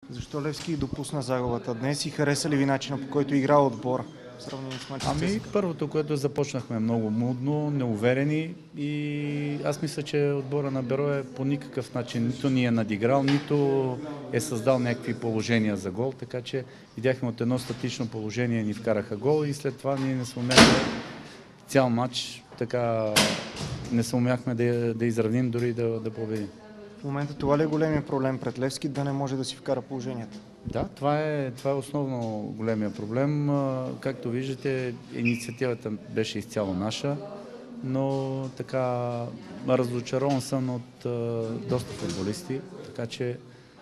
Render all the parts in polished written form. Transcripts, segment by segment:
Защо Левски допусна загубата днес и хареса ли ви начина, по който играл отбора в сравнение с мача с ЦСКА? Първото, което започнахме много мудно, неуверени и аз мисля, че отбора на Берое по никакъв начин нито ни е надиграл, нито е създал някакви положения за гол, така че видяхме от едно статично положение ни вкараха гол и след това ние не сумяхме цял матч, така не сумяхме да изравним, дори да победим. В момента това ли е големия проблем пред Левски, да не може да си вкара положението? Да, това е основно големия проблем. Както виждате, инициативата беше изцяло наша, но така разочарован съм от доста футболисти, така че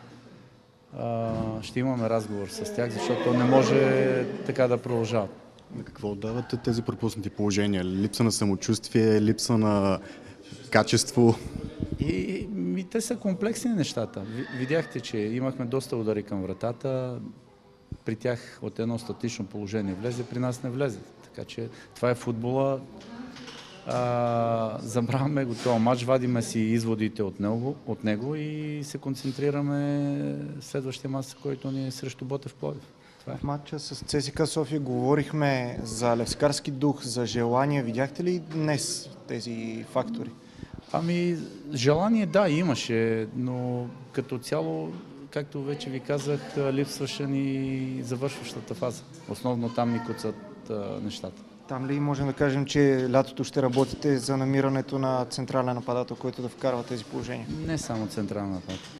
ще имаме разговор с тях, защото не може така да продължават. На какво отдавате тези пропуснати положения? Липса на самочувствие, липса на качество? И те са комплексни нещата. Видяхте, че имахме доста удари към вратата. При тях от едно статично положение влезе, при нас не влезе. Така че това е футбола. Забравяме го този матч, вадиме си изводите от него и се концентрираме в следващия мач, който ни е срещу Ботев Пловдив. В матча с ЦСКА София говорихме за левскарски дух, за желание. Видяхте ли днес тези фактори? Желание да, имаше, но като цяло, както вече ви казах, липсваше ни завършващата фаза. Основно там ни куцат нещата. Там ли можем да кажем, че лятото ще работите за намирането на централен нападател, който да вкарва тези положения? Не само централен нападател.